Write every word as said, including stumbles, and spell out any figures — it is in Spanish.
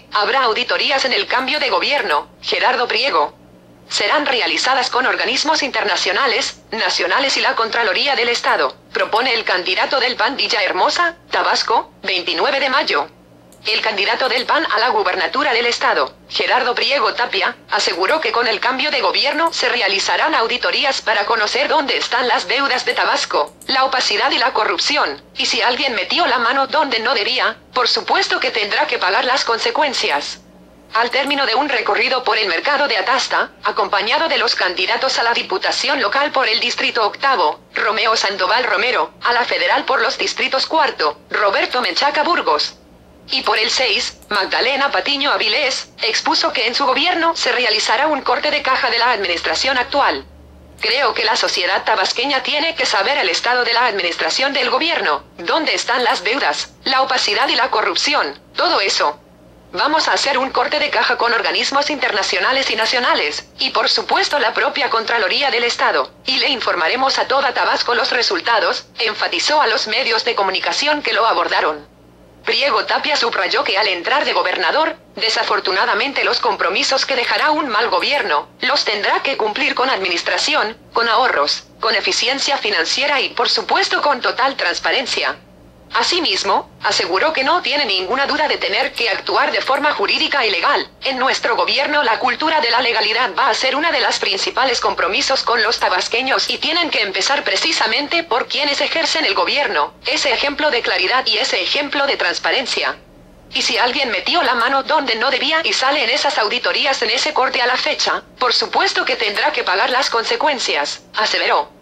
Habrá auditorías en el cambio de gobierno, Gerardo Priego. Serán realizadas con organismos internacionales, nacionales y la Contraloría del Estado, propone el candidato del P A N Villahermosa, Tabasco, veintinueve de mayo. El candidato del P A N a la gubernatura del Estado, Gerardo Priego Tapia, aseguró que con el cambio de gobierno se realizarán auditorías para conocer dónde están las deudas de Tabasco, la opacidad y la corrupción, y si alguien metió la mano donde no debía, por supuesto que tendrá que pagar las consecuencias. Al término de un recorrido por el mercado de Atasta, acompañado de los candidatos a la diputación local por el distrito octavo, Romeo Sandoval Romero, a la federal por los distritos cuarto, Roberto Menchaca Burgos, y por el seis, Magdalena Patiño Avilés, expuso que en su gobierno se realizará un corte de caja de la administración actual. Creo que la sociedad tabasqueña tiene que saber el estado de la administración del gobierno, dónde están las deudas, la opacidad y la corrupción, todo eso. Vamos a hacer un corte de caja con organismos internacionales y nacionales, y por supuesto la propia Contraloría del Estado, y le informaremos a toda Tabasco los resultados, enfatizó a los medios de comunicación que lo abordaron. Priego Tapia subrayó que al entrar de gobernador, desafortunadamente los compromisos que dejará un mal gobierno, los tendrá que cumplir con administración, con ahorros, con eficiencia financiera y por supuesto con total transparencia. Asimismo, aseguró que no tiene ninguna duda de tener que actuar de forma jurídica y legal. En nuestro gobierno la cultura de la legalidad va a ser una de las principales compromisos con los tabasqueños y tienen que empezar precisamente por quienes ejercen el gobierno, ese ejemplo de claridad y ese ejemplo de transparencia. Y si alguien metió la mano donde no debía y sale en esas auditorías en ese corte a la fecha, por supuesto que tendrá que pagar las consecuencias, aseveró.